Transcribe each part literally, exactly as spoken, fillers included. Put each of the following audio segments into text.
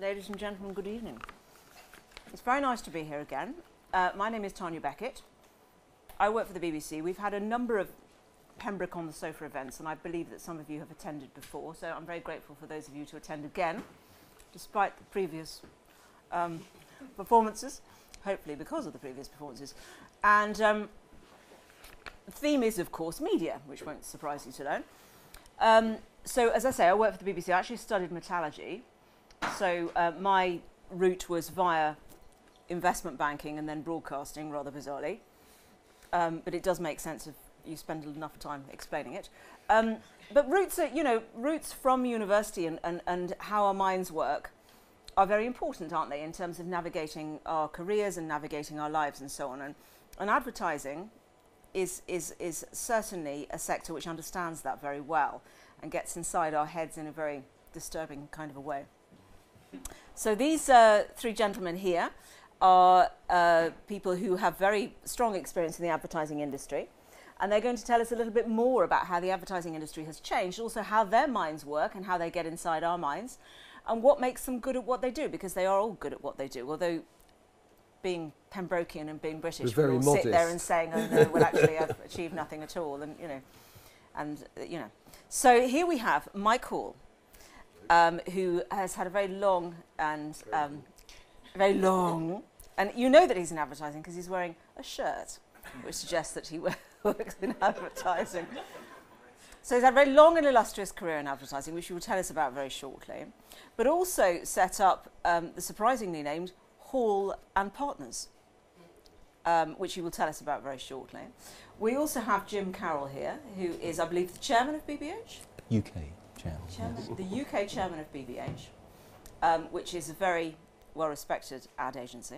Ladies and gentlemen, good evening. It's very nice to be here again. Uh, my name is Tanya Beckett. I work for the B B C. We've had a number of Pembroke on the Sofa events, and I believe that some of you have attended before, so I'm very grateful for those of you to attend again, despite the previous um, performances, hopefully because of the previous performances. And um, the theme is, of course, media, which won't surprise you to learn. Um, so, as I say, I work for the B B C. I actually studied metallurgy, so uh, my route was via investment banking and then broadcasting, rather bizarrely. Um, but it does make sense if you spend enough time explaining it. Um, but roots, are, you know, roots from university and, and, and how our minds work are very important, aren't they, in terms of navigating our careers and navigating our lives and so on. And, and advertising is, is, is certainly a sector which understands that very well and gets inside our heads in a very disturbing kind of a way. So these uh, three gentlemen here are uh, people who have very strong experience in the advertising industry, and they're going to tell us a little bit more about how the advertising industry has changed, also how their minds work and how they get inside our minds, and what makes them good at what they do, because they are all good at what they do, although being Pembrokean and being British, we all sit there and saying, oh no, well actually I've achieved nothing at all, and you know, and uh, you know. So here we have Mike Hall, um, who has had a very long and um, very long, and you know that he's in advertising because he's wearing a shirt, which suggests that he works in advertising. So he's had a very long and illustrious career in advertising, which he will tell us about very shortly, but also set up um, the surprisingly named Hall and Partners, um, which he will tell us about very shortly. We also have Jim Carroll here, who is, I believe, the chairman of B B H? U K chairman. chairman Yes. The U K chairman of B B H, um, which is a very well-respected ad agency.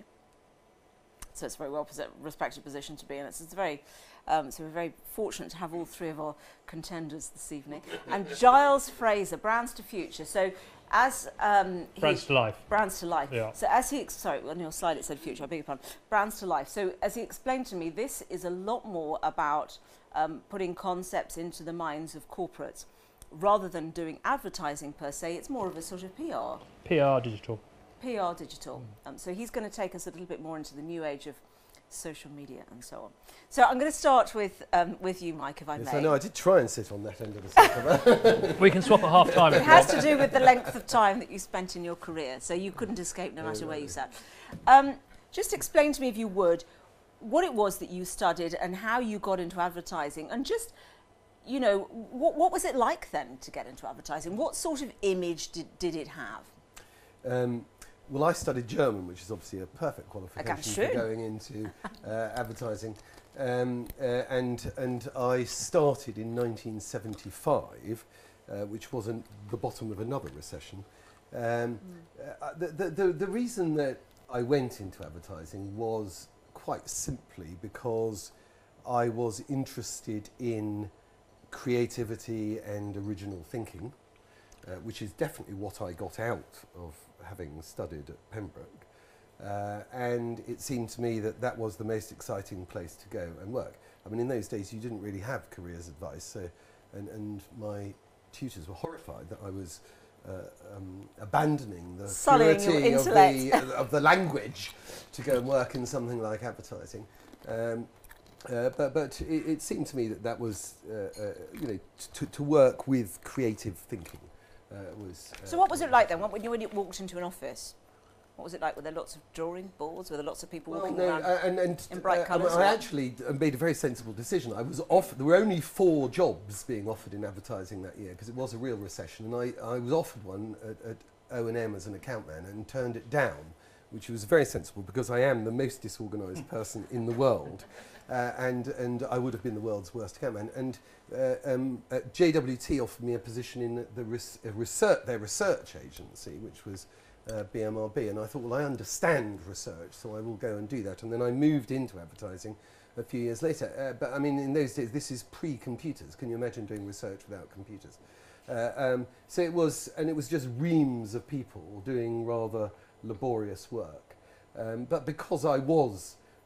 So it's a very well-respected position to be in. It's, it's very, um, so we're very fortunate to have all three of our contenders this evening. And Giles Fraser, Brands to Future. So as um, Brands to Life. Brands to Life. Yeah. So as he, ex sorry, on your slide it said Future. I beg your pardon. Brands to Life. So as he explained to me, this is a lot more about um, putting concepts into the minds of corporates, rather than doing advertising per se. It's more of a sort of P R. P R digital. P R digital. Mm. Um, so he's going to take us a little bit more into the new age of social media and so on. So I'm going to start with um, with you, Mike, if I yes, may. I know, I did try and sit on that end of the sofa. We can swap at half time. It has to do with the length of time that you spent in your career, so you couldn't escape no matter oh, where right. you sat. Um, just explain to me, if you would, what it was that you studied and how you got into advertising, and just, you know, what, what was it like then to get into advertising? What sort of image did, did it have? Um, well, I studied German, which is obviously a perfect qualification for going into uh, advertising. Um, uh, and, and I started in nineteen seventy-five, uh, which wasn't the bottom of another recession. Um, mm. uh, the, the, the, the reason that I went into advertising was quite simply because I was interested in creativity and original thinking, uh, which is definitely what I got out of having studied at Pembroke. Uh, and it seemed to me that that was the most exciting place to go and work. I mean, in those days you didn't really have careers advice, so, and, and my tutors were horrified that I was uh, um, abandoning the purity of the, of the language to go and work in something like advertising. Um, Uh, but but it, it seemed to me that that was, uh, uh, you know, to, to work with creative thinking uh, was... Uh, so what was it like then, when you, when you walked into an office? What was it like? Were there lots of drawing boards? Were there lots of people well, walking no, around uh, and, and, in bright uh, colours? I, I actually made a very sensible decision. I was off. There were only four jobs being offered in advertising that year because it was a real recession, and I, I was offered one at, at O and M as an account man and turned it down, which was very sensible because I am the most disorganised person in the world. Uh, and, and I would have been the world's worst account man. And uh, um, uh, J W T offered me a position in the res uh, research, their research agency, which was uh, B M R B. And I thought, well, I understand research, so I will go and do that. And then I moved into advertising a few years later. Uh, but I mean, in those days, this is pre-computers. Can you imagine doing research without computers? Uh, um, so it was, and it was just reams of people doing rather laborious work. Um, but because I was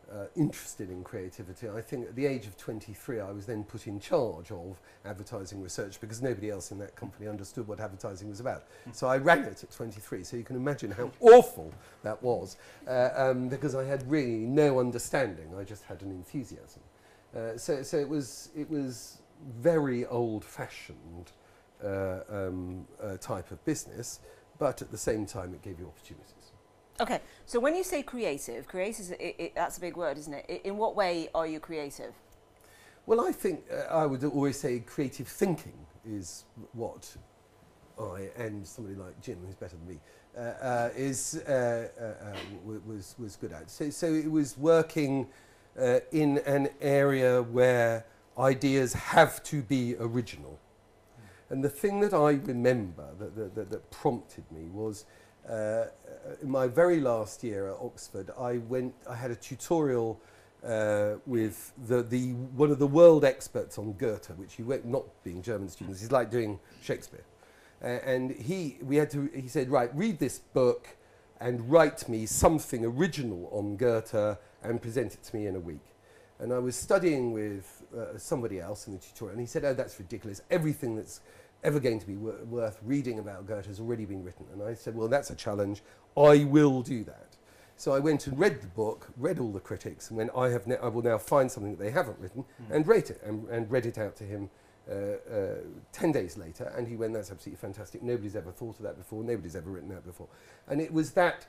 uh, interested in creativity. I think at the age of twenty-three I was then put in charge of advertising research because nobody else in that company understood what advertising was about. So I ran it at twenty-three, so you can imagine how awful that was, uh, um, because I had really no understanding. I just had an enthusiasm. Uh, so, so it was it was very old-fashioned uh, um, uh, type of business, but at the same time it gave you opportunities. Okay, so when you say creative, creative is, it, it, that's a big word, isn't it? I, in what way are you creative? Well, I think uh, I would always say creative thinking is what I and somebody like Jim, who's better than me, uh, uh, is uh, uh, uh, w was was good at. So, so it was working uh, in an area where ideas have to be original. Mm. And the thing that I remember that that, that, that prompted me was. Uh, in my very last year at Oxford, I went. I had a tutorial uh, with the, the one of the world experts on Goethe, which you went, not being German students, he's like doing Shakespeare, uh, and he we had to. He said, right, read this book and write me something original on Goethe and present it to me in a week. And I was studying with uh, somebody else in the tutorial, and he said, oh, that's ridiculous. Everything that's ever going to be wor worth reading about Goethe has already been written. And I said, well, that's a challenge. I will do that. So I went and read the book, read all the critics, and went, I, have I will now find something that they haven't written mm. and rate it, and, and read it out to him uh, uh, ten days later. And he went, that's absolutely fantastic. Nobody's ever thought of that before. Nobody's ever written that before. And it was that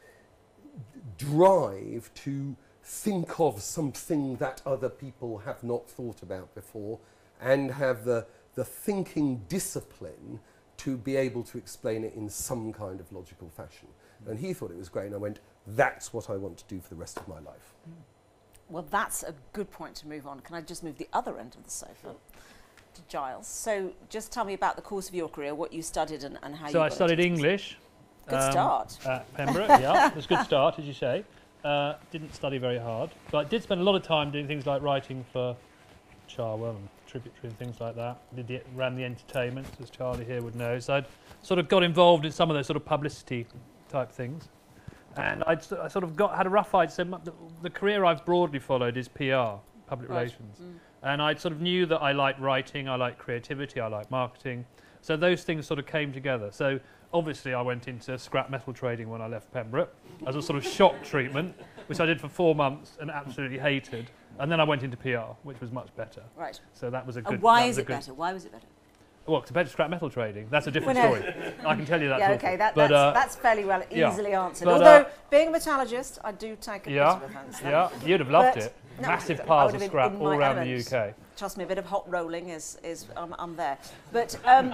drive to think of something that other people have not thought about before and have the the thinking discipline to be able to explain it in some kind of logical fashion. Mm. And he thought it was great, and I went, that's what I want to do for the rest of my life. Mm. Well, that's a good point to move on. Can I just move the other end of the sofa to Giles? So just tell me about the course of your career, what you studied and, and how so you So I studied English. Good um, start. At Pembroke, yeah. It was a good start, as you say. Uh, didn't study very hard, but I did spend a lot of time doing things like writing for Charwell and Tributary and things like that. Did the, ran the entertainment, as Charlie here would know. So I'd sort of got involved in some of those sort of publicity type things. And I'd, I sort of got had a rough idea. So the, the career I've broadly followed is P R, public right. relations. Mm. And I sort of knew that I liked writing, I liked creativity, I liked marketing. So those things sort of came together. So obviously I went into scrap metal trading when I left Pembroke as a sort of shock treatment, which I did for four months and absolutely hated. And then I went into P R, which was much better. Right. So that was a good... And why is it better? Why was it better? Well, compared to scrap metal trading, that's a different well, no. story. I can tell you that. Yeah, okay, that, but, that's, uh, that's fairly well easily yeah. answered. But, Although, uh, being a metallurgist, I do take a yeah, bit of offence. Yeah, you'd have loved but it. No, Massive piles of scrap all around element. the U K. Trust me, a bit of hot rolling is, is um, I'm there. But, um,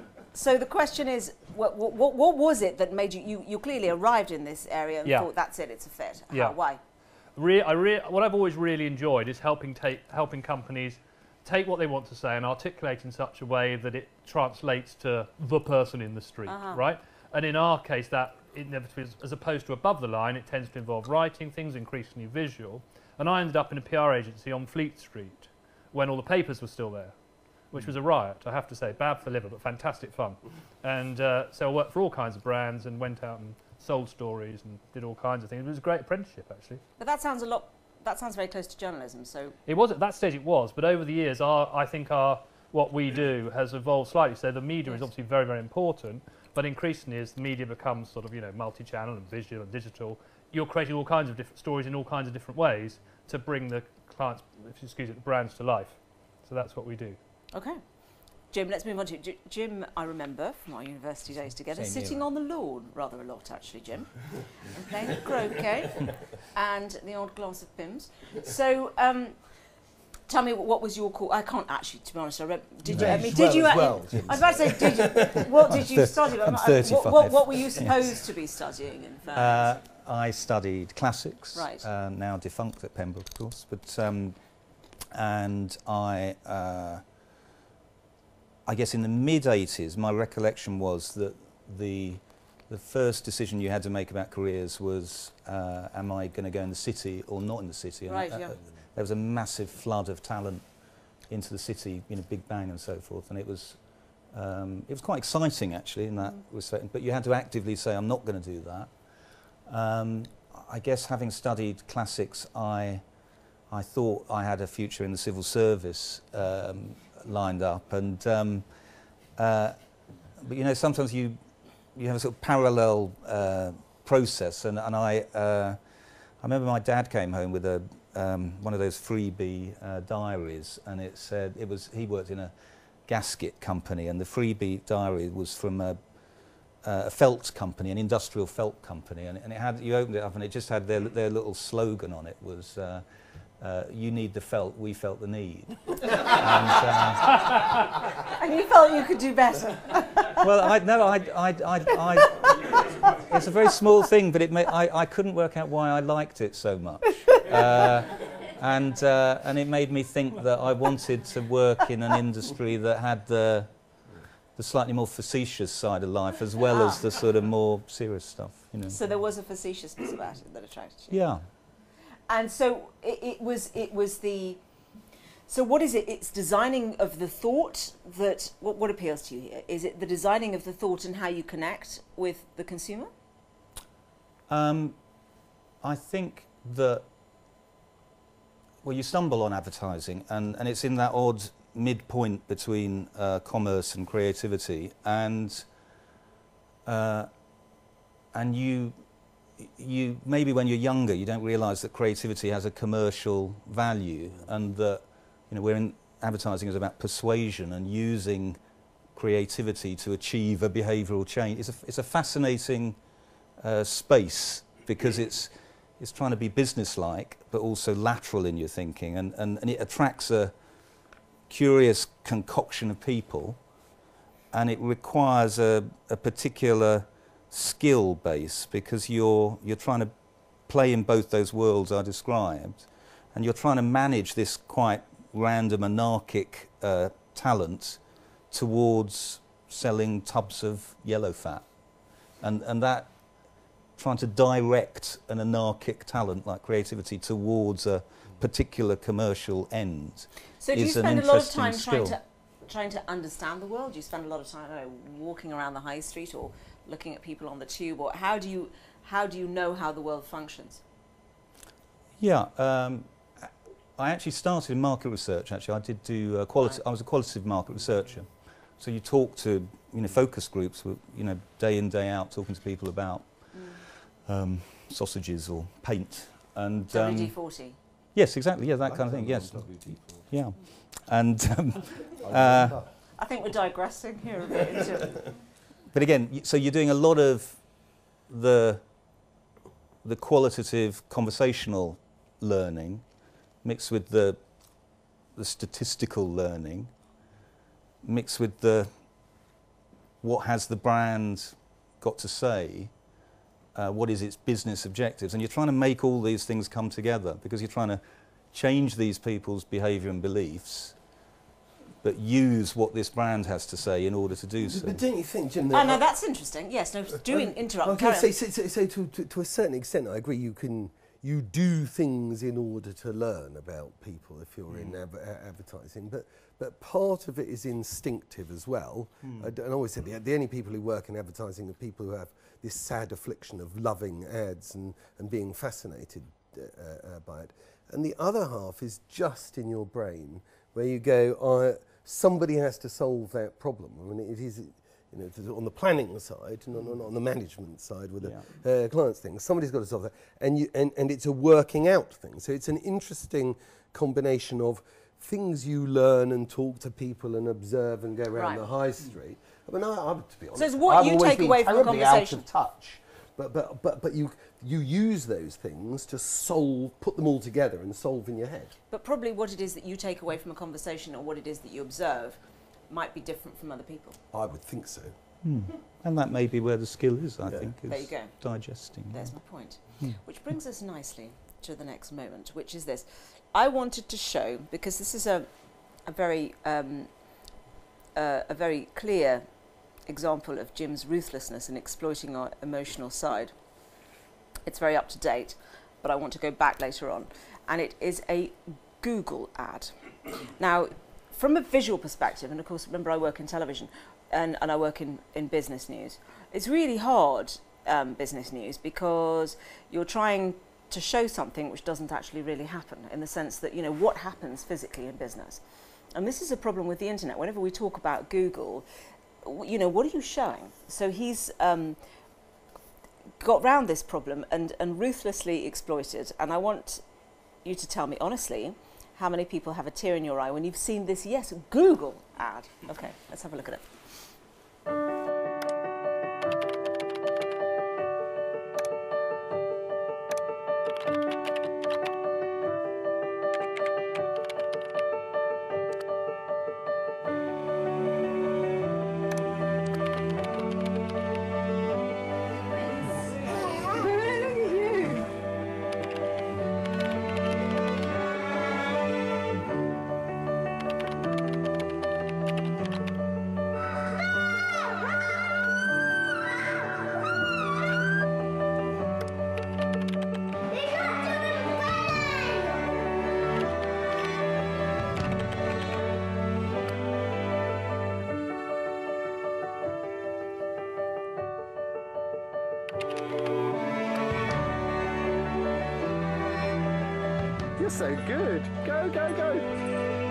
so the question is, what, what, what was it that made you, you, you clearly arrived in this area and yeah. thought, that's it, it's a fit. How, yeah. Why? Re I re what I've always really enjoyed is helping, take, helping companies take what they want to say and articulate in such a way that it translates to the person in the street, uh-huh. right? And in our case, that inevitably, as opposed to above the line, it tends to involve writing things, increasingly visual. And I ended up in a P R agency on Fleet Street when all the papers were still there, which was a riot, I have to say. Bad for the liver, but fantastic fun. And uh, so I worked for all kinds of brands and went out and sold stories and did all kinds of things. It was a great apprenticeship, actually. But that sounds a lot... That sounds very close to journalism, so... It was, at that stage it was, but over the years, our, I think our, what we do has evolved slightly. So the media yes. is obviously very, very important, but increasingly as the media becomes sort of, you know, multi-channel and visual and digital, you're creating all kinds of different stories in all kinds of different ways to bring the clients, if you excuse it, the brands to life. So that's what we do. Okay. Jim, let's move on to J Jim. I remember from our university days together, Same sitting here. on the lawn rather a lot, actually, Jim, and playing croquet and the odd glass of Pimm's. So, um, tell me, what was your call? I can't actually, to be honest. I did you? I mean, did you? Well, I was about to say, did you? What did you study? I'm thirty-five. What, what, what were you supposed yes. to be studying? In fact, uh, I studied classics. Right. Uh, now defunct at Pembroke, of course, but um, and I. Uh, I guess in the mid eighties, my recollection was that the the first decision you had to make about careers was, uh, am I going to go in the city or not in the city? Right, and, uh, yeah. There was a massive flood of talent into the city, you know, Big Bang and so forth, and it was um, it was quite exciting actually in that mm. respect. But you had to actively say, I'm not going to do that. Um, I guess having studied classics, I I thought I had a future in the civil service um, lined up, and um, uh, but you know, sometimes you you have a sort of parallel uh, process, and, and I uh, I remember my dad came home with a um, one of those freebie uh, diaries, and it said it was he worked in a gasket company, and the freebie diary was from a, uh, a felt company, an industrial felt company, and, and it had you opened it up, and it just had their their little slogan on it was. Uh, Uh, you need the felt, we felt the need. and, uh, and you felt you could do better. Well, I no, I, I, I, I, it's a very small thing, but it may, I, I couldn't work out why I liked it so much. Uh, and, uh, and it made me think that I wanted to work in an industry that had the, the slightly more facetious side of life, as well ah. as the sort of more serious stuff. You know. So there was a facetiousness about it that attracted you? Yeah. And so it, it was. It was the. So what is it? It's designing of the thought that. What, what appeals to you here? Is it the designing of the thought and how you connect with the consumer? Um, I think that. Well, you stumble on advertising, and and it's in that odd midpoint between uh, commerce and creativity, and. Uh, and you. You maybe when you're younger you don't realise that creativity has a commercial value, and that you know we're in advertising is about persuasion and using creativity to achieve a behavioural change. It's a it's a fascinating uh, space because it's it's trying to be businesslike but also lateral in your thinking, and, and, and it attracts a curious concoction of people, and it requires a, a particular skill base, because you're you're trying to play in both those worlds I described, and you're trying to manage this quite random anarchic uh, talent towards selling tubs of yellow fat, and and that trying to direct an anarchic talent like creativity towards a particular commercial end. So do you is spend an a lot of time skill. trying to trying to understand the world? Do you spend a lot of time I don't know, walking around the high street or looking at people on the tube, or how do you how do you know how the world functions? Yeah, um, I actually started in market research. Actually, I did do uh, quality. Right. I was a qualitative market researcher. So you talk to you know focus groups, with, you know, day in day out, talking to people about mm. um, sausages or paint and W D forty. Um, yes, exactly. Yeah, that I kind of thing. Yes. Yeah, and um, uh, I think we're digressing here a bit into it. But again, so you're doing a lot of the the qualitative conversational learning mixed with the the statistical learning mixed with the what has the brand got to say, uh, what is its business objectives, and you're trying to make all these things come together because you're trying to change these people's behaviour and beliefs, but use what this brand has to say in order to do so. But don't you think, Jim? Oh, no, that's interesting. Yes, no, do uh, interrupt. Okay, so, so, so, so to, to, to a certain extent, I agree. You can you do things in order to learn about people if you're mm. in av advertising, but but part of it is instinctive as well. Mm. I, and I always say the, the only people who work in advertising are people who have this sad affliction of loving ads and and being fascinated uh, uh, by it. And the other half is just in your brain, where you go, I. Somebody has to solve that problem. I mean, it is, you know, on the planning side, not, not on the management side with yeah. the uh, clients thing. Somebody's got to solve that, and you and, and it's a working out thing. So it's an interesting combination of things you learn and talk to people and observe and go around right. the high street. I mean, I, I to be honest, so it's what I've you always take been away from a conversation. Out of touch. But but but but you you use those things to solve, put them all together and solve in your head. But probably what it is that you take away from a conversation or what it is that you observe might be different from other people. I would think so. Hmm. And that may be where the skill is. I yeah. think is there you go. Digesting. There's my point. Hmm. Which brings us nicely to the next moment, which is this. I wanted to show, because this is a a very um, uh, a very clear example of Jim's ruthlessness in exploiting our emotional side. It's very up to date, but I want to go back later on. And it is a Google ad. Now, from a visual perspective, and of course, remember I work in television and, and I work in, in business news, it's really hard, um, business news, because you're trying to show something which doesn't actually really happen, in the sense that, you know, what happens physically in business. And this is a problem with the internet. Whenever we talk about Google, you know, what are you showing? So he's um, got round this problem and, and ruthlessly exploited. And I want you to tell me honestly, how many people have a tear in your eye when you've seen this, yes, Google ad? Okay, let's have a look at it. You're so good. Go, go, go.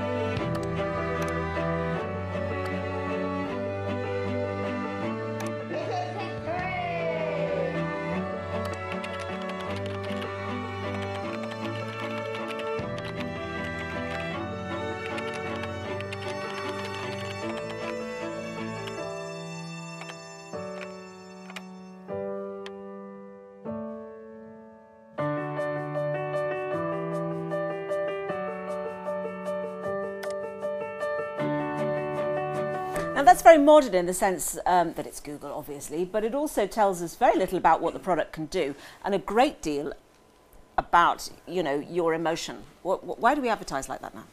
Now that's very modern in the sense um, that it's Google, obviously, but it also tells us very little about what the product can do and a great deal about, you know, your emotion. What, what, why do we advertise like that now?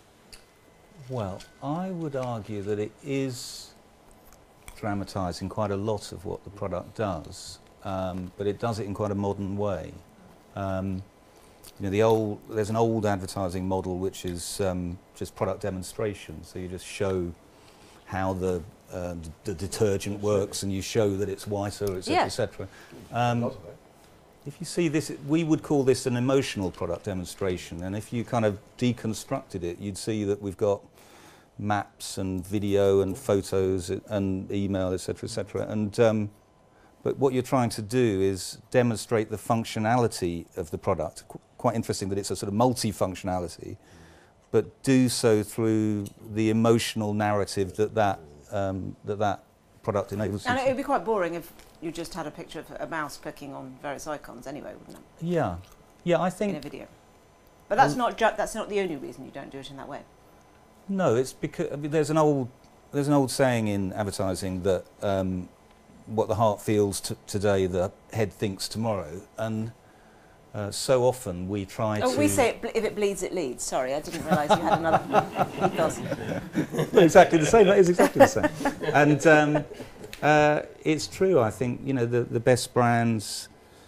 Well, I would argue that it is dramatising quite a lot of what the product does, um, but it does it in quite a modern way. Um, you know, the old, there's an old advertising model which is um, just product demonstration, so you just show how the uh, the detergent works, and you show that it's whiter, et cetera, yeah. et cetera. Um, if you see this, we would call this an emotional product demonstration, and if you kind of deconstructed it, you'd see that we've got maps and video and photos and email, et cetera, et cetera. And um, but what you're trying to do is demonstrate the functionality of the product. Qu quite interesting that it's a sort of multi-functionality, but do so through the emotional narrative that that, um, that, that product enables. And it would be quite boring if you just had a picture of a mouse clicking on various icons anyway, wouldn't it? Yeah, yeah, I think... In a video. But that's, um, not, ju that's not the only reason you don't do it in that way. No, it's because I mean, there's, an old, there's an old saying in advertising that um, what the heart feels t today, the head thinks tomorrow. And Uh, so often we try oh, to... we say it ble if it bleeds, it leads. Sorry, I didn't realise you had another ethos. Exactly the same, that is exactly the same. And um, uh, it's true, I think, you know, the, the best brands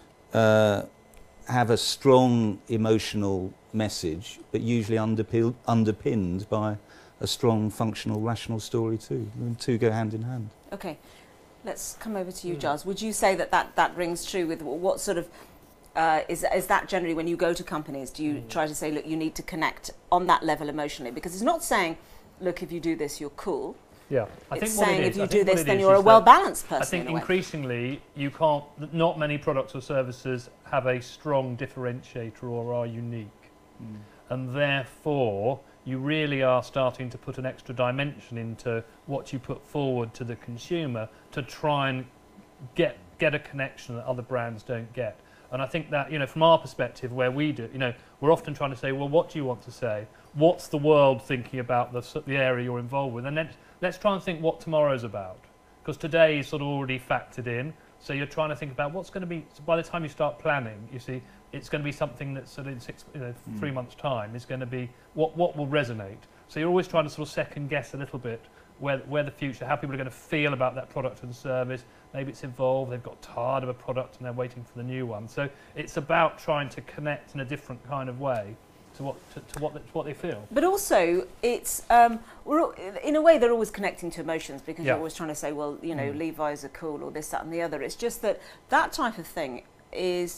uh, have a strong emotional message, but usually underpi underpinned by a strong, functional, rational story too. The two go hand in hand. Okay, let's come over to you, Giles. Would you say that that, that rings true with what sort of... Uh, is, is that generally when you go to companies, do you mm. try to say, look, you need to connect on that level emotionally? Because it's not saying, look, if you do this, you're cool. Yeah, I it's think saying what it if is, you I do this, then is you're is a well-balanced person. I think in a increasingly way. you can't, not many products or services have a strong differentiator or are unique. Mm. And therefore, you really are starting to put an extra dimension into what you put forward to the consumer to try and get, get a connection that other brands don't get. And I think that, you know, from our perspective, where we do, you know, we're often trying to say, well, what do you want to say? What's the world thinking about the, the area you're involved with? And then let's try and think what tomorrow's about. Because today is sort of already factored in. So you're trying to think about what's going to be, so by the time you start planning, you see, it's going to be something that's sort of in six, you know, mm. three months' time is going to be what, what will resonate. So you're always trying to sort of second guess a little bit where, where the future, how people are going to feel about that product and service. Maybe it's evolved, they've got tired of a product and they're waiting for the new one. So it's about trying to connect in a different kind of way to what, to, to what, the, to what they feel. But also, it's, um, we're all, in a way, they're always connecting to emotions because yeah. you're always trying to say, well, you know, mm. Levi's are cool or this, that and the other. It's just that that type of thing is,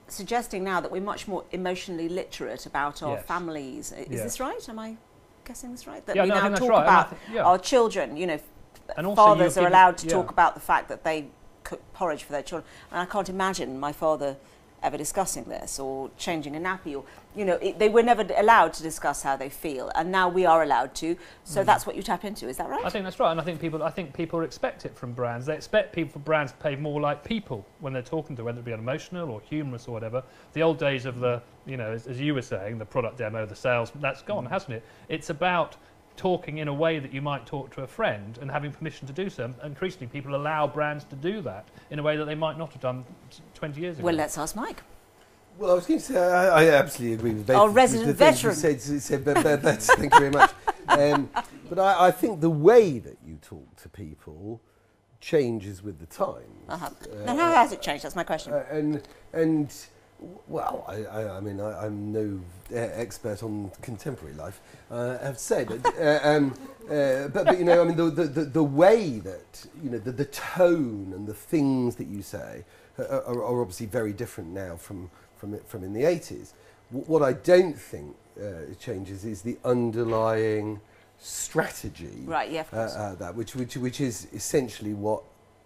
suggesting now that we're much more emotionally literate about our Yes. families. Is Yeah. this right? Am I guessing this right? That Yeah, we no, I now think that's talk right. And I about think- yeah. our children, you know, And also fathers you're are giving- allowed to yeah. talk about the fact that they cook porridge for their children. And I can't imagine my father ever discussing this or changing a nappy, or, you know, it, they were never allowed to discuss how they feel, and now we are allowed to. So Mm. that's what you tap into, is that right? I think that's right, and I think people, I think people expect it from brands. They expect people for brands to behave more like people when they're talking to, whether it be emotional or humorous or whatever. The old days of the, you know, as, as you were saying, the product demo, the sales, that's gone, hasn't it? It's about talking in a way that you might talk to a friend and having permission to do so. And increasingly, people allow brands to do that in a way that they might not have done twenty years ago. Well, let's ask Mike. Well, I was going to say, I, I absolutely agree with both. Our with resident the things you veteran. said, said, but, but, but thank you very much. Um, but I, I think the way that you talk to people changes with the times. Uh-huh. Uh, Then how has it changed? That's my question. Uh, and and well, I, I, I mean, I, I'm no uh, expert on contemporary life, uh, I have to say, but uh, um, uh, but, but you know, I mean, the, the, the, the way that, you know, the, the tone and the things that you say are, are, are obviously very different now from from it, from in the eighties. W- what I don't think uh, changes is the underlying strategy. Right, yeah, of course. Uh, uh, that which which which is essentially what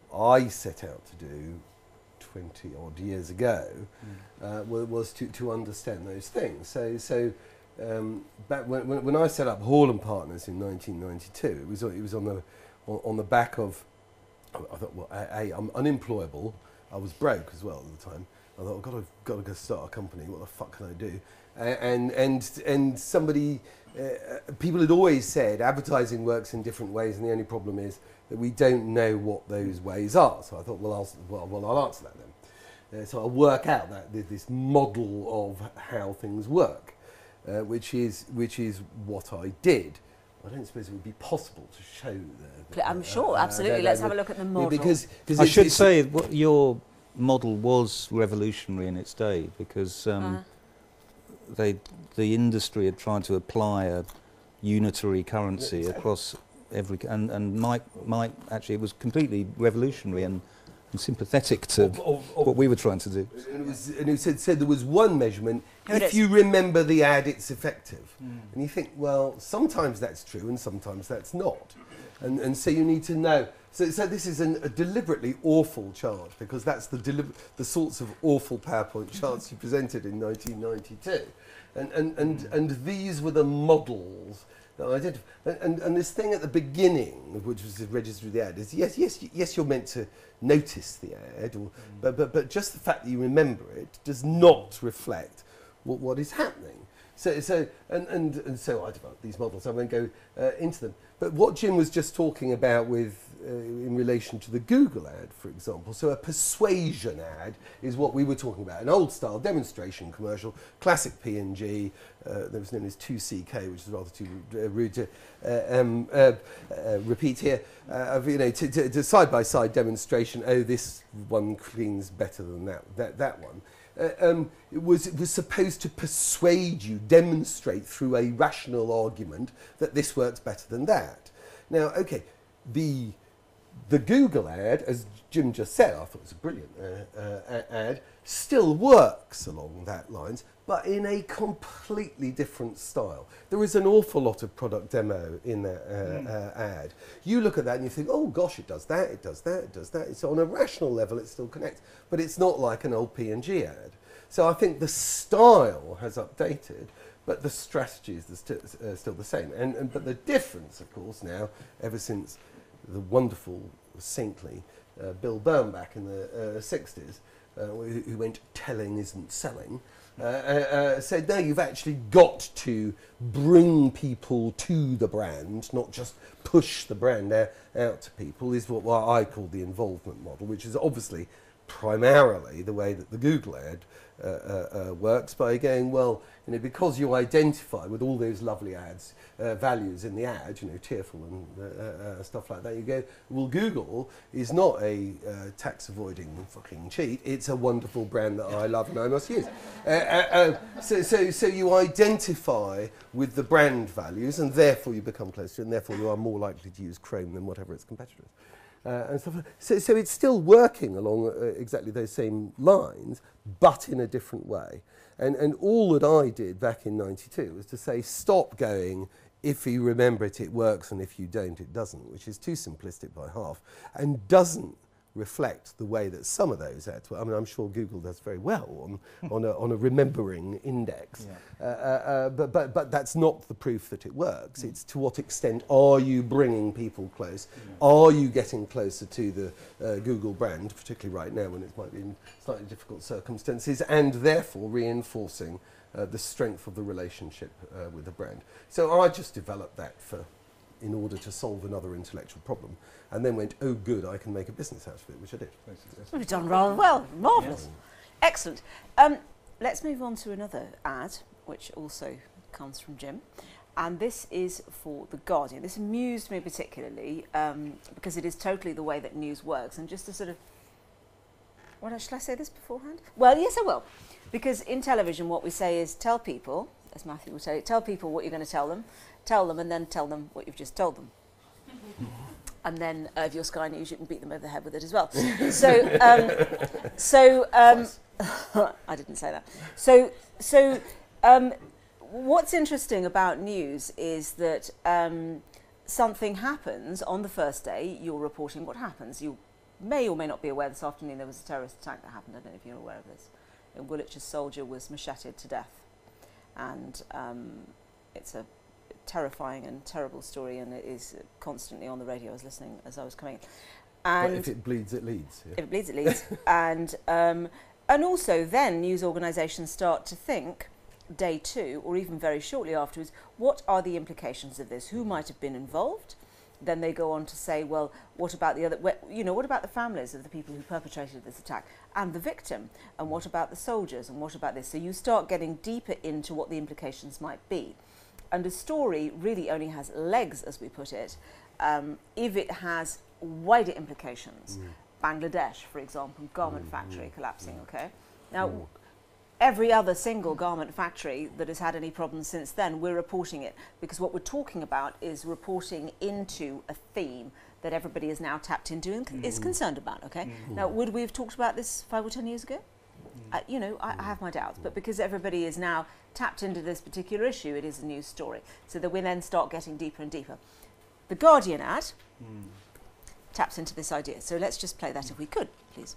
I set out to do twenty odd years ago, mm. uh, was, was to, to understand those things. So so um, back when, when when I set up Hall and Partners in nineteen ninety-two, it was it was on the on, on the back of, I thought, well, a, I'm unemployable. I was broke as well at the time. I thought, I've got to got to go start a company. What the fuck can I do? Uh, and and and somebody. Uh, people had always said advertising works in different ways, and the only problem is that we don't know what those ways are. So I thought, well, I'll, well, well, I'll answer that then. Uh, so I'll work out that this model of how things work, uh, which is which is what I did. I don't suppose it would be possible to show the. the I'm sure, uh, absolutely. uh, Let's the, have a look at the model. Because, because I it's, should it's say what your model was revolutionary in its day, because um, Uh-huh. they the industry had tried to apply a unitary currency Exactly. across every c- and and Mike Mike actually it was completely revolutionary and, and sympathetic to of, of, of, what we were trying to do. And it, was, and it said, said there was one measurement. Here it If is. you remember the ad, it's effective. Mm. And you think, well, sometimes that's true and sometimes that's not. And, and so you need to know. So, so this is an, a deliberately awful chart, because that's the, deli- the sorts of awful PowerPoint charts you presented in nineteen ninety-two. And, and, and, and these were the models that I did. And, and, and this thing at the beginning, which was registered the ad, is yes, yes, yes, you're meant to notice the ad, or, mm. but, but, but just the fact that you remember it does not reflect what, what is happening. So, so and, and, and so I developed these models. I won't go uh, into them. But what Jim was just talking about with uh, in relation to the Google ad, for example, so a persuasion ad is what we were talking about, an old-style demonstration commercial, classic P and G, uh, that was known as two C K, which is rather too uh, rude to uh, um, uh, uh, repeat here, uh, of, you know, to, to, to side-by-side demonstration, oh, this one cleans better than that, that, that one. Uh, um, it, was, it was supposed to persuade you, demonstrate through a rational argument that this works better than that. Now, okay, the, the Google ad, as Jim just said, I thought it was a brilliant uh, uh, ad, still works along that lines, but in a completely different style. There is an awful lot of product demo in that uh, mm. uh, ad. You look at that and you think, oh gosh, it does that, it does that, it does that. It's on a rational level, it still connects, but it's not like an old P and G ad. So I think the style has updated, but the strategy is the st uh, still the same. And, and but the difference, of course, now, ever since the wonderful, saintly uh, Bill Bernbach in the uh, sixties, uh, who, who went telling isn't selling, uh, uh, uh, said, no, you've actually got to bring people to the brand, not just push the brand out, out to people, is what, what I call the involvement model, which is obviously primarily the way that the Google ad uh, uh, uh, works, by going, well, you know, because you identify with all those lovely ads, uh, values in the ad, you know, tearful and uh, uh, stuff like that, you go, well, Google is not a uh, tax-avoiding fucking cheat, it's a wonderful brand that I love and I must use. Uh, uh, uh, so, so, so you identify with the brand values, and therefore you become closer, and therefore you are more likely to use Chrome than whatever its competitor is. Uh, and stuff. So, so it's still working along uh, exactly those same lines, but in a different way. And, and all that I did back in ninety-two was to say, stop going, if you remember it, it works, and if you don't, it doesn't, which is too simplistic by half, and doesn't reflect the way that some of those ads work. I mean, I'm sure Google does very well on, on, a, on a remembering index, yeah. uh, uh, but, but, but that's not the proof that it works. Mm. It's to what extent are you bringing people close? Yeah. Are you getting closer to the uh, Google brand, particularly right now when it might be in slightly difficult circumstances, and therefore reinforcing uh, the strength of the relationship uh, with the brand. So I just developed that for in order to solve another intellectual problem, and then went, oh good, I can make a business out of it, which I did. We've done rather well, marvellous. Yeah. Excellent. Um, let's move on to another ad, which also comes from Jim, and this is for The Guardian. This amused me particularly, um, because it is totally the way that news works, and just to sort of, what, shall I say this beforehand? Well, yes I will, because in television what we say is tell people, as Matthew would say, tell people what you're going to tell them, tell them and then tell them what you've just told them. And then uh, if you're Sky News, you can beat them over the head with it as well. so, um, so um, I didn't say that. So, so um, what's interesting about news is that um, something happens on the first day, you're reporting what happens. You may or may not be aware this afternoon there was a terrorist attack that happened. I don't know if you're aware of this. A Woolwich soldier was macheted to death. And um, it's a terrifying and terrible story, and it is constantly on the radio. I was listening as I was coming in. And but if it bleeds, it leads. Yeah. If it bleeds, it leads. and, um, and also then news organisations start to think, day two, or even very shortly afterwards, what are the implications of this? Who might have been involved? Then they go on to say, well, what about the other, you know, what about the families of the people who perpetrated this attack and the victim? And what about the soldiers? And what about this? So you start getting deeper into what the implications might be. And a story really only has legs, as we put it, um, if it has wider implications. Mm. Bangladesh, for example, garment mm. factory mm. collapsing, mm. okay? Now, mm. every other single garment factory that has had any problems since then, we're reporting it, because what we're talking about is reporting into a theme that everybody is now tapped into and mm. is concerned about, okay? Mm. Now, would we have talked about this five or ten years ago? Mm. Uh, you know, I, I have my doubts, but because everybody is now tapped into this particular issue, it is a news story. So that we then start getting deeper and deeper. The Guardian ad mm. taps into this idea. So let's just play that if we could, please.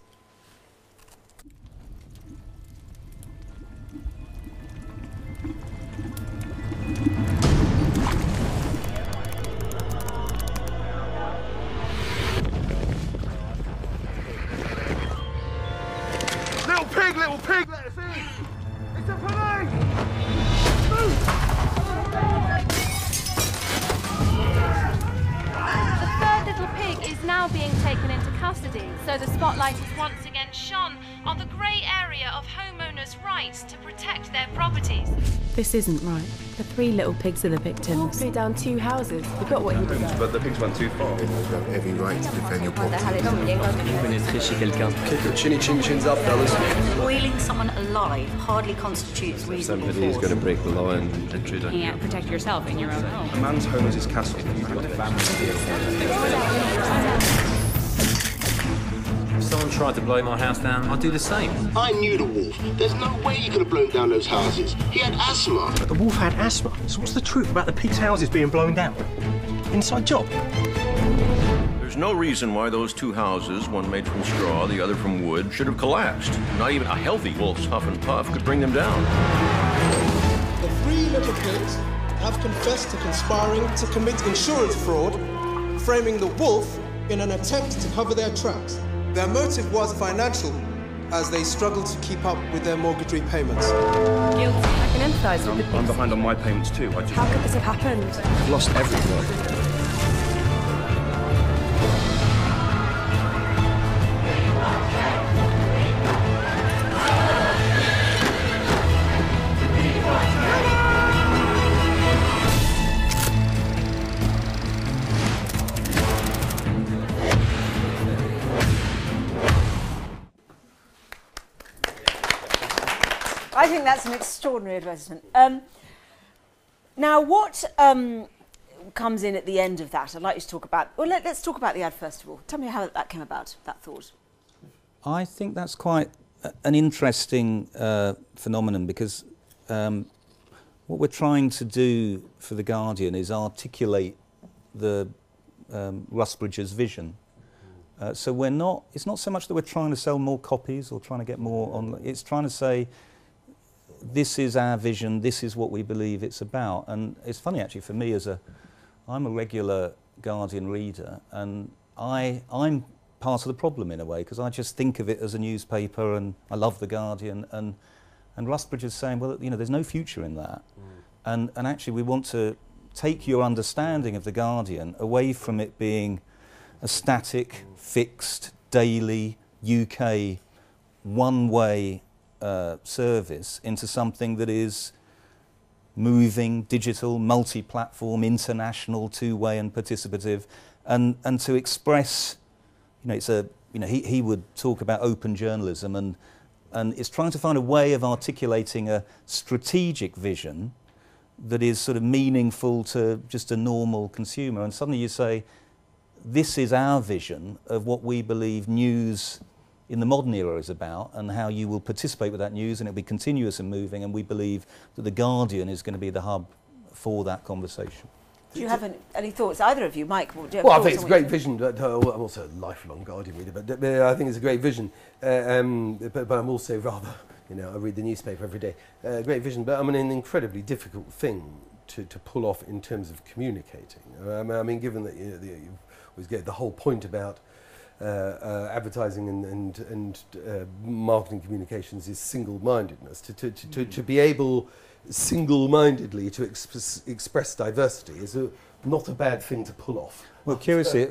Little pig, little pig, let us in! It's a police! Move! The third little pig is now being taken into custody, so the spotlight is once again shone on the grey area of homeowners' rights to protect their properties. This isn't right. The three little pigs are the victims. Blew down two houses. We got what you deserve. But the pigs went too far. You have every right to defend your property. Kick your chinny chin chins up, fellas. Boiling someone alive hardly constitutes reasonable force. Somebody is going to break the law and intrude on you. You can't protect yourself in your own home. A man's home is his castle. If someone tried to blow my house down, I'd do the same. I knew the wolf. There's no way he could have blown down those houses. He had asthma. But the wolf had asthma. So what's the truth about the pig's houses being blown down? Inside job. There's no reason why those two houses, one made from straw, the other from wood, should have collapsed. Not even a healthy wolf's huff and puff could bring them down. The three little pigs have confessed to conspiring to commit insurance fraud, framing the wolf in an attempt to cover their tracks. Their motive was financial, as they struggled to keep up with their mortgage repayments. Guilty. I can empathise with the pigs. I'm behind on my payments too. I just How could this have happened? I've lost everything. I think that's an extraordinary advertisement. Um, now, what um, comes in at the end of that. I'd like you to talk about, well, let, let's talk about the ad first of all. Tell me how that came about, that thought. I think that's quite a, an interesting uh, phenomenon, because um, what we're trying to do for The Guardian is articulate the um, Rusbridger's vision. Uh, so we're not, it's not so much that we're trying to sell more copies or trying to get more on, it's trying to say, this is our vision, this is what we believe it's about. And it's funny actually for me, as a, I'm a regular Guardian reader, and I, I'm part of the problem in a way, because I just think of it as a newspaper, and I love The Guardian, and, and Rusbridger's saying, well, you know, there's no future in that. Mm. And, and actually we want to take your understanding of The Guardian away from it being a static, fixed, daily, U K, one-way uh, service into something that is moving, digital, multi-platform, international, two-way and participative, and, and to express, you know, it's a, you know, he, he would talk about open journalism, and, and it's trying to find a way of articulating a strategic vision that is sort of meaningful to just a normal consumer. And suddenly you say, this is our vision of what we believe news in the modern era is about, and how you will participate with that news, and it'll be continuous and moving, and we believe that The Guardian is going to be the hub for that conversation. Do you have any, any thoughts, either of you? Mike, do you have well, I thoughts think it's a great vision. But, uh, I'm also a lifelong Guardian reader, but, but I think it's a great vision. Uh, um, but, but I'm also rather, you know, I read the newspaper every day. Uh, great vision, but I mean, an incredibly difficult thing to, to pull off in terms of communicating. I mean, I mean given that you know, the, you always get the whole point about uh, uh, advertising and, and, and uh, marketing communications is single-mindedness. To, to, to, to, to be able single-mindedly to express, express diversity is a, not a bad thing to pull off. Well, curiously,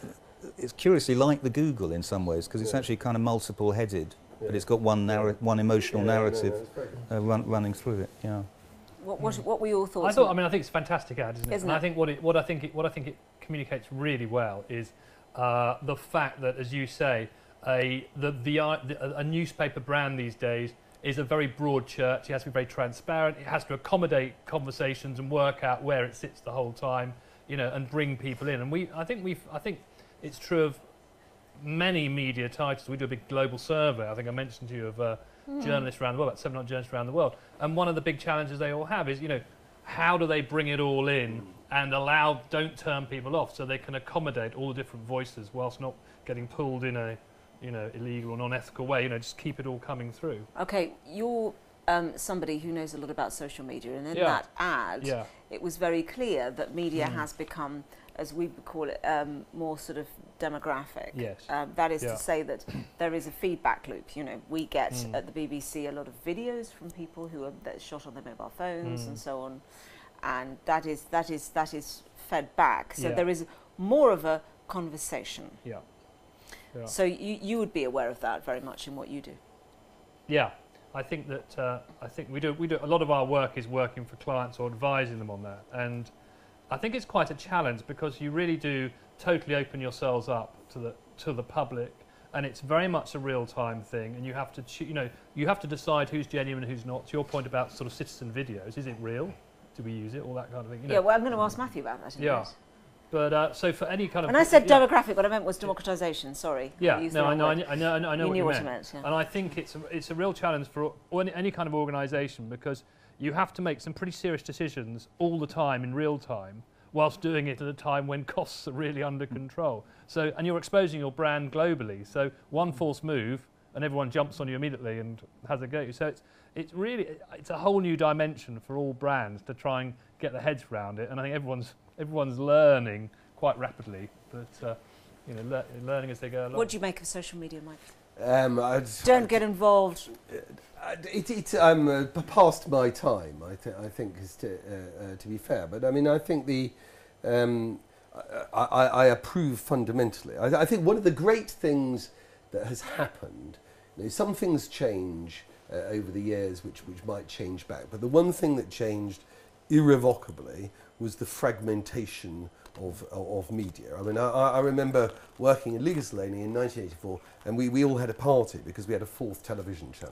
it's curiously like the Google in some ways, because it's yeah. actually kind of multiple-headed, yeah. but it's got one, narr one emotional yeah, narrative no, no, uh, run running through it. Yeah. What, what, what were your thoughts? I thought. I mean, I think it's a fantastic ad, isn't it? Isn't and it? I think what it, what I think it, what I think it communicates really well is uh, the fact that, as you say, a the, the, uh, the a newspaper brand these days is a very broad church. It has to be very transparent. It has to accommodate conversations and work out where it sits the whole time, you know, and bring people in. And we, I think we've, I think it's true of many media titles. We do a big global survey. I think I mentioned to you of uh, mm. journalists around the world, about seven hundred journalists around the world. And one of the big challenges they all have is, you know, how do they bring it all in and allow, don't turn people off, so they can accommodate all the different voices whilst not getting pulled in a, you know, illegal or non-ethical way, you know, just keep it all coming through. Okay, you're um, somebody who knows a lot about social media, and in yeah. that ad, yeah. it was very clear that media mm. has become, as we would call it, um, more sort of demographic. Yes. Um, that is yeah. to say that there is a feedback loop. You know, we get mm. at the B B C a lot of videos from people who are that are shot on their mobile phones mm. and so on, and that is that is that is fed back. So yeah. there is more of a conversation. Yeah. Yeah. So you you would be aware of that very much in what you do. Yeah, I think that uh, I think we do we do a lot of our work is working for clients or advising them on that, and I think it's quite a challenge because you really do totally open yourselves up to the to the public, and it's very much a real time thing, and you have to you know you have to decide who's genuine and who's not. To your point about sort of citizen videos, is it real? Do we use it? All that kind of thing. You know? Yeah, well, I'm going to ask Matthew about that in yeah. a minute. But uh, so for any kind of... When I said yeah. demographic, what I meant was democratisation, sorry. Yeah, I no, I know, I know, I know, I know, I know you what knew you what meant. you meant yeah. And I think it's a, it's a real challenge for any, any kind of organisation, because you have to make some pretty serious decisions all the time in real time, whilst doing it at a time when costs are really under control. So, and you're exposing your brand globally. So one false move and everyone jumps on you immediately and has a go at you. So it's, it's really, it's a whole new dimension for all brands to try and get their heads around it. And I think everyone's, everyone's learning quite rapidly, but uh, you know, le learning as they go along. What do you make of social media, Mike? Um, I'd, Don't I'd, get involved. Uh, it, it, I'm uh, past my time, I, th I think, is to, uh, uh, to be fair. But I mean, I think the um, I, I, I approve fundamentally. I, I think one of the great things that has happened, you know, some things change uh, over the years, which which might change back. But the one thing that changed irrevocably was the fragmentation of, of media. I mean, I, I remember working in Legaslaney in nineteen eighty-four, and we, we all had a party because we had a fourth television channel.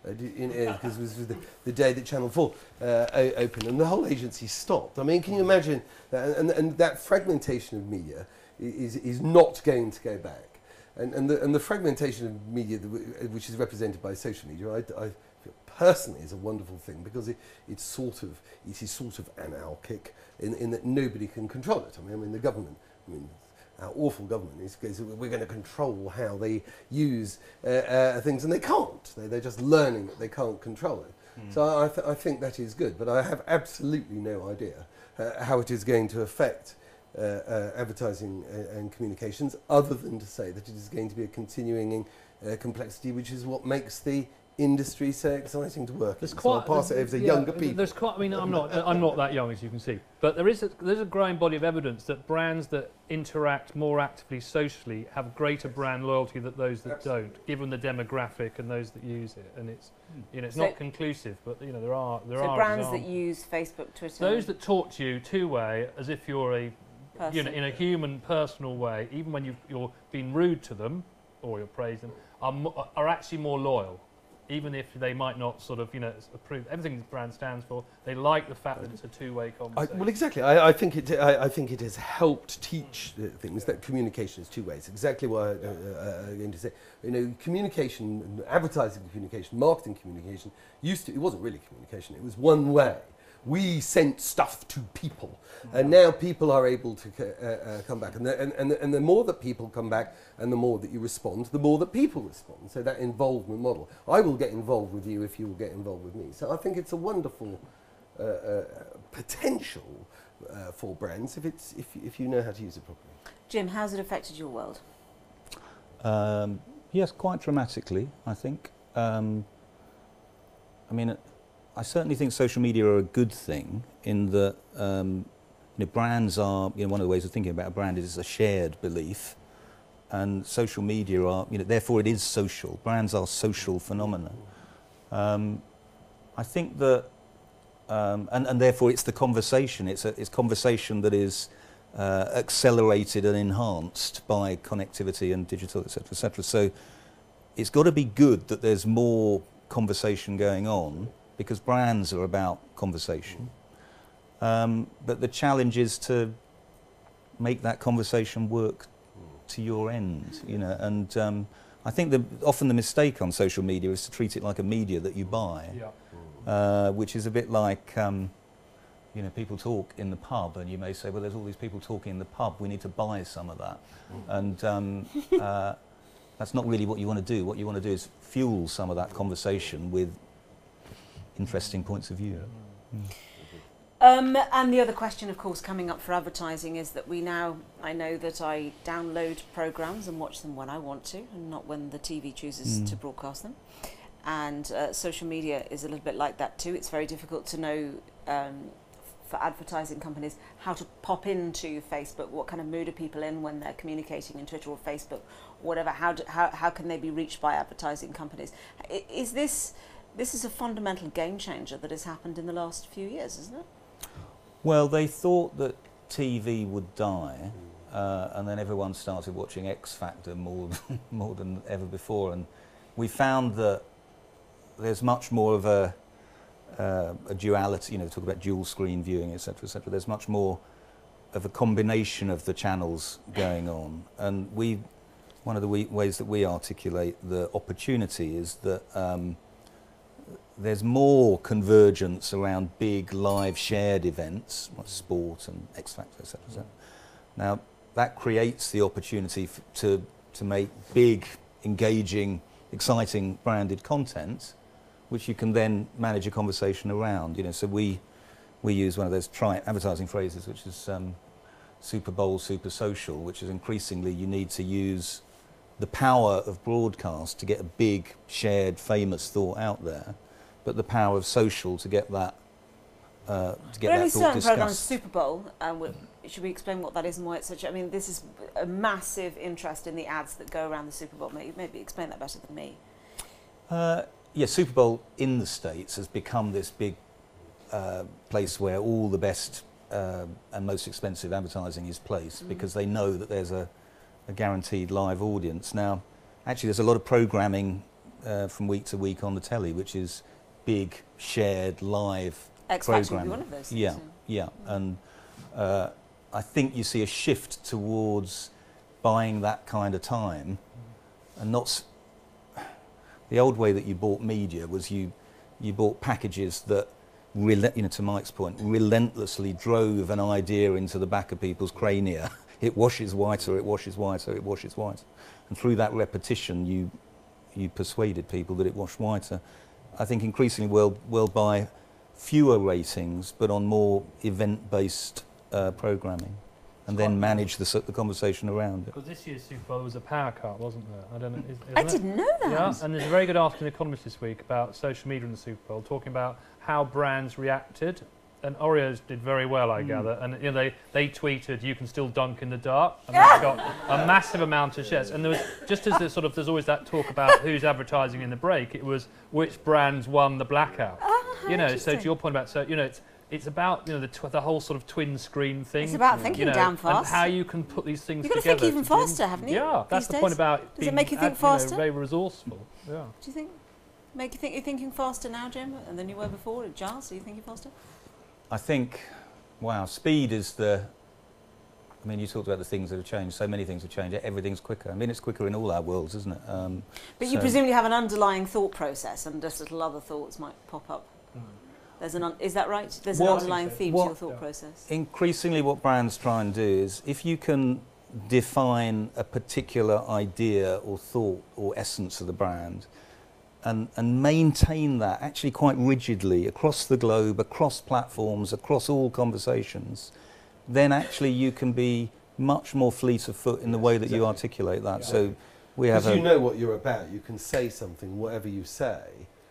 because uh, it was the, the day that Channel four uh, opened, and the whole agency stopped. I mean, can you imagine that? And, and that fragmentation of media is, is not going to go back. And, and, the, and the fragmentation of media, which is represented by social media, I, I feel personally is a wonderful thing, because it, it's sort of, it is sort of anarchic in, in that nobody can control it. I mean, I mean the government, I mean, our awful government is, is we're going to control how they use uh, uh, things, and they can't. They, they're just learning that they can't control it. Mm. So I, th I think that is good, but I have absolutely no idea uh, how it is going to affect uh, uh, advertising uh, and communications, other than to say that it is going to be a continuing uh, complexity, which is what makes the industry so exciting to work in. So I'll pass it over to yeah, younger people. There's quite, I mean, I'm not, I'm not that young, as you can see, but there is a, there's a growing body of evidence that brands that interact more actively socially have greater brand loyalty than those that Absolutely. don't, given the demographic and those that use it. And it's, you know, it's so not conclusive, but you know, there are there so are brands examples. that use Facebook, Twitter. Those that talk to you two-way, as if you're a, Person. you know, in a human, personal way, even when you've, you're being rude to them or you're praising them, are, mo are actually more loyal. Even if they might not sort of, you know, approve everything the brand stands for, they like the fact that it's a two-way conversation. I, well, exactly. I, I think it. I, I think it has helped teach uh, things that communication is two ways. Exactly what I, uh, uh, I'm going to say. You know, communication, advertising communication, marketing communication used to. It wasn't really communication. It was one way. We sent stuff to people, mm-hmm. and now people are able to uh, uh, come back. And the, and, and, the, and the more that people come back and the more that you respond, the more that people respond. So that involvement model. I will get involved with you if you will get involved with me. So I think it's a wonderful uh, uh, potential uh, for brands if, it's, if, if you know how to use it properly. Jim, how's it affected your world? Um, yes, quite dramatically, I think. Um, I mean, I certainly think social media are a good thing in that um, you know, brands are, you know, one of the ways of thinking about a brand is a shared belief, and social media are, you know, therefore it is social. Brands are social phenomena. Um, I think that, um, and, and therefore it's the conversation. It's a it's conversation that is uh, accelerated and enhanced by connectivity and digital, et cetera, et cetera. So it's got to be good that there's more conversation going on, because brands are about conversation. Um, but the challenge is to make that conversation work to your end, you know. And um, I think the, often the mistake on social media is to treat it like a media that you buy, yeah. uh, which is a bit like, um, you know, people talk in the pub, and you may say, well, there's all these people talking in the pub, we need to buy some of that. And um, uh, that's not really what you want to do. What you want to do is fuel some of that conversation with interesting points of view. Mm. Um, and the other question, of course, coming up for advertising is that we now, I know that I download programmes and watch them when I want to, and not when the T V chooses mm. to broadcast them. And uh, social media is a little bit like that too. It's very difficult to know, um, for advertising companies, how to pop into Facebook. What kind of mood are people in when they're communicating in Twitter or Facebook, whatever? How, do, how, how can they be reached by advertising companies? I, is this... This is a fundamental game changer that has happened in the last few years, isn't it? Well, they thought that T V would die, uh, and then everyone started watching X Factor more, more than ever before, and we found that there's much more of a, uh, a duality, you know, talk about dual screen viewing, et cetera, et cetera. There's much more of a combination of the channels going on, and we, one of the we ways that we articulate the opportunity is that um, there's more convergence around big live shared events like sport and X Factor, et cetera, et cetera. Now that creates the opportunity f to to make big, engaging, exciting branded content, which you can then manage a conversation around. You know, so we we use one of those tri advertising phrases, which is um, Super Bowl, super social, which is increasingly you need to use the power of broadcast to get a big, shared, famous thought out there, but the power of social to get that uh, to get that thought discussed. Programmes, Super Bowl. Um, should we explain what that is and why it's such? I mean, this is a massive interest in the ads that go around the Super Bowl. Maybe, maybe explain that better than me. Uh, yeah, Super Bowl in the States has become this big uh, place where all the best uh, and most expensive advertising is placed, mm. because they know that there's a, a guaranteed live audience. Now, actually, there's a lot of programming uh, from week to week on the telly, which is big, shared, live X Factor programming. would be one of those things, yeah, yeah. yeah, and uh, I think you see a shift towards buying that kind of time, and not s the old way that you bought media was you you bought packages that, rel you know, to Mike's point, relentlessly drove an idea into the back of people's crania. It washes whiter, it washes whiter, it washes whiter. And through that repetition, you, you persuaded people that it washed whiter. I think increasingly we'll, we'll buy fewer ratings, but on more event-based uh, programming, and then manage the, the conversation around it. Because this year's Super Bowl was a power cut, wasn't there? I don't know. Is, I didn't know that. Yeah, and there's a very good article in The Economist this week about social media in the Super Bowl, talking about how brands reacted. And Oreos did very well, I mm. gather. And you know, they, they tweeted, "You can still dunk in the dark," and that got a massive amount of shares. And there was, just as there's sort of, there's always that talk about who's advertising in the break, it was which brands won the blackout. Oh, you know, so to your point about, so you know, it's it's about, you know, the tw the whole sort of twin screen thing. It's about thinking you know, damn fast. and how you can put these things You've got together. to think even faster, haven't you? Yeah, that's the days? point about Does being it make you think ad, faster? You know, very resourceful. Yeah. Do you think? Make you think you're thinking faster now, Jim, than you were before? Giles, are you thinking faster? I think, wow, speed is the, I mean, you talked about the things that have changed. So many things have changed. Everything's quicker. I mean, it's quicker in all our worlds, isn't it? Um, but so you presumably have an underlying thought process, and just little other thoughts might pop up. Mm. There's an un is that right? There's what, an underlying theme what, to your thought process. Increasingly, what brands try and do is, if you can define a particular idea or thought or essence of the brand, And, and maintain that actually quite rigidly across the globe, across platforms, across all conversations, then actually you can be much more fleet of foot in the way that exactly. you articulate that. Yeah. So we have. Because you know what you're about. You can say something. Whatever you say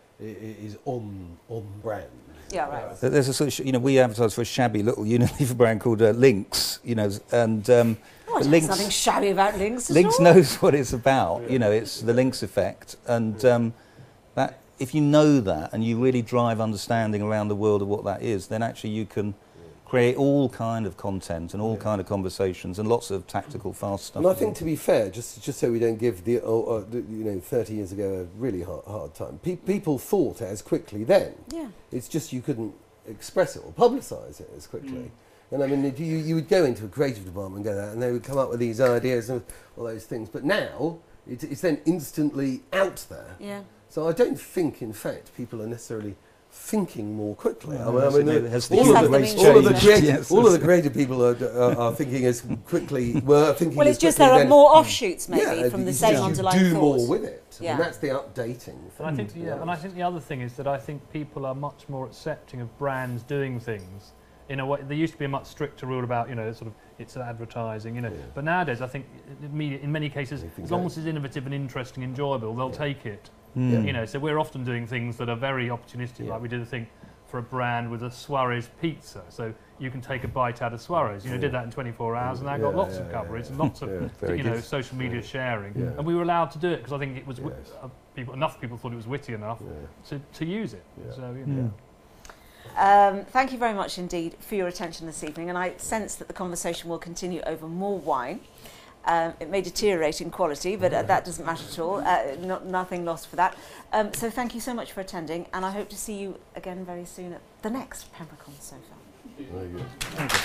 is on on brand. Yeah, right. There's a sort of, you know, we advertise for a shabby little Unilever brand called uh, Lynx, you know, and um, oh, Lynx, there's nothing shabby about Lynx. Lynx knows what it's about. Yeah. You know, it's the Lynx effect, and. Um, That, if you know that and you really drive understanding around the world of what that is, then actually you can create all kind of content and all yeah. kind of conversations and lots of tactical, fast stuff. And I think, to be fair, just just so we don't give the, oh, uh, the you know, thirty years ago a really hard, hard time, pe people thought as quickly then. Yeah. It's just you couldn't express it or publicise it as quickly. Mm. And I mean, you, you would go into a creative department and go there, and they would come up with these ideas and all those things. But now, it, it's then instantly out there. Yeah. So I don't think, in fact, people are necessarily thinking more quickly. Well, I mean, I mean has all, of the, all, of the creative, yes, all of the creative people are, are, are thinking as quickly. Were thinking. Well, it's as just there are more offshoots, maybe, yeah, from the you same just underlying do thoughts. more with it. Yeah. And that's the updating. And I think, yeah, and I think the other thing is that I think people are much more accepting of brands doing things in a way. There used to be a much stricter rule about, you know, sort of it's advertising, you know. Yeah. But nowadays, I think media, in many cases, as long as it's innovative and interesting, enjoyable, they'll yeah. take it. Mm. You know, so we're often doing things that are very opportunistic, yeah. like we did a thing for a brand with a Suarez pizza. So you can take a bite out of Suarez. You know, yeah. did that in twenty-four hours, and that yeah, got lots yeah, of coverage yeah, and lots of yeah, you know good. social media yeah. sharing. Yeah. And we were allowed to do it because I think it was yes. uh, people enough people thought it was witty enough yeah. to to use it. Yeah. So you know. Yeah. Um, thank you very much indeed for your attention this evening, and I sense that the conversation will continue over more wine. Um, it may deteriorate in quality, but uh, that doesn't matter at all. Uh, not, nothing lost for that. Um, so thank you so much for attending, and I hope to see you again very soon at the next Pembroke on the Sofa. Very good. Thank you.